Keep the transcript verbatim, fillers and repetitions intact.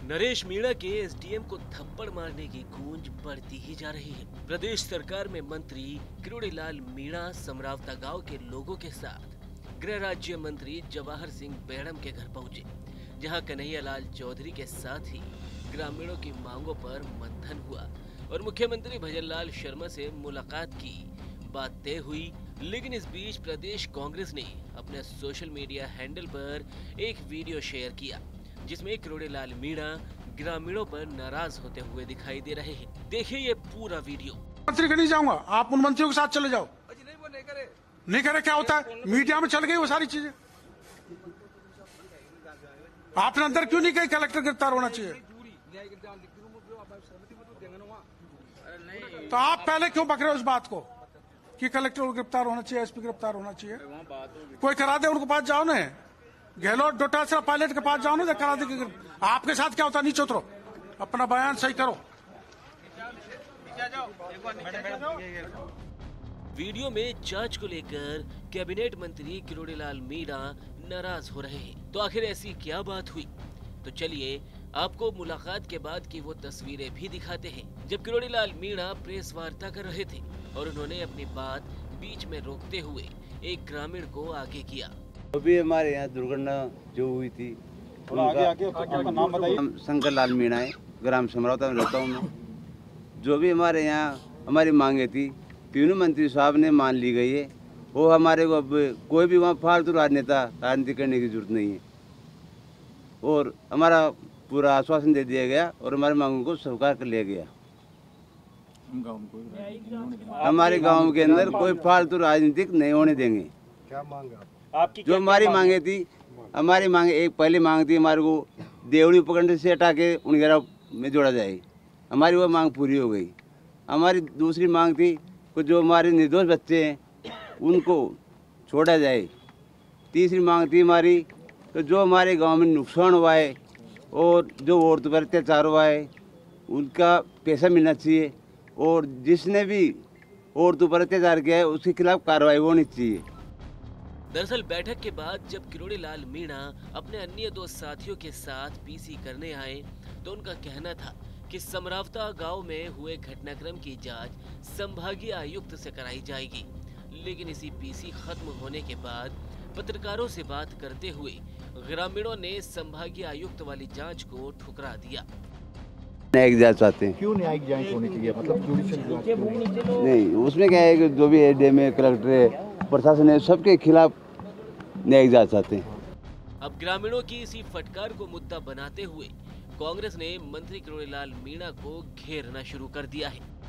नरेश मीणा के एसडीएम को थप्पड़ मारने की गूंज बढ़ती ही जा रही है। प्रदेश सरकार में मंत्री किरोड़ीलाल मीणा समरावता गांव के लोगों के साथ गृह राज्य मंत्री जवाहर सिंह बेड़म के घर पहुंचे, जहां कन्हैयालाल चौधरी के साथ ही ग्रामीणों की मांगों पर मंथन हुआ और मुख्यमंत्री भजनलाल शर्मा से मुलाकात की बात तय हुई। लेकिन इस बीच प्रदेश कांग्रेस ने अपने सोशल मीडिया हैंडल पर एक वीडियो शेयर किया, जिसमें किरोड़ीलाल मीणा ग्रामीणों पर नाराज होते हुए दिखाई दे रहे हैं। देखिए ये पूरा वीडियो। मंत्री के नहीं जाऊंगा, आप उन मंत्रियों के साथ चले जाओ। नहीं वो नहीं करे नहीं करे क्या होता है, मीडिया में चल गई वो सारी चीजें। आपने अंदर क्यों नहीं कही कलेक्टर गिरफ्तार होना चाहिए? तो आप पहले क्यों पकड़े उस बात को कि कलेक्टर गिरफ्तार होना चाहिए, एसपी गिरफ्तार होना चाहिए? कोई करा दे, उनके पास जाओ ना, गहलोत डोटासरा पायलट के पास जाओ ना, करा दे। आपके साथ क्या होता, नीचे उतरो, अपना बयान सही करो। वीडियो में जांच को लेकर कैबिनेट मंत्री किरोड़ीलाल मीणा नाराज हो रहे हैं। तो आखिर ऐसी क्या बात हुई? तो चलिए आपको मुलाकात के बाद की वो तस्वीरें भी दिखाते हैं, जब किरोड़ीलाल मीणा प्रेस वार्ता कर रहे थे और उन्होंने अपनी बात बीच में रोकते हुए एक ग्रामीण को आगे किया। अभी हमारे यहाँ दुर्घटना जो हुई थी, आगे आगे आपका नाम बताइए। हम शंकर लाल मीणा है, ग्राम समरावता में रहता हूँ मैं। जो भी हमारे यहाँ हमारी मांगे थी, तीनों मंत्री साहब ने मान ली गई है। वो हमारे को अब कोई भी वहाँ फालतू राजनेता राजनीति करने की जरूरत नहीं है और हमारा पूरा आश्वासन दे दिया गया और हमारी मांगों को स्वीकार कर लिया गया। हमारे गाँव के अंदर कोई फालतू राजनीतिक नहीं होने देंगे। क्या मांग आपकी? जो हमारी मांगे थी, हमारी मांगे एक पहली मांग थी हमारे को देवड़ी उपखंड से हटा के उनगेरा में जोड़ा जाए, हमारी वो मांग पूरी हो गई। हमारी दूसरी मांग थी कि जो हमारे निर्दोष बच्चे हैं उनको छोड़ा जाए। तीसरी मांग थी हमारी तो जो हमारे गांव में नुकसान हुआ है और जो औरतों पर अत्याचार हुआ है उनका पैसा मिलना चाहिए और जिसने भी औरतों पर अत्याचार किया है उसके खिलाफ कार्रवाई होनी चाहिए। दरअसल बैठक के बाद जब किरोड़ीलाल मीणा अपने अन्य दो साथियों के साथ पीसी करने आए तो उनका कहना था कि समरावता गांव में हुए घटनाक्रम की जांच संभागीय आयुक्त से कराई जाएगी। लेकिन इसी पीसी खत्म होने के बाद पत्रकारों से बात करते हुए ग्रामीणों ने संभागीय आयुक्त वाली जांच को ठुकरा दिया। न्यायिक जांच चाहते हैं। क्यों न्यायिक जांच होनी चाहिए? मतलब नहीं, उसमें क्या है कि जो भी एडीएम है, कलेक्टर है, प्रशासन है, सबके खिलाफ न्यायिक जांच चाहते हैं। अब ग्रामीणों की इसी फटकार को मुद्दा बनाते हुए कांग्रेस ने मंत्री किरोड़ीलाल मीणा को घेरना शुरू कर दिया है।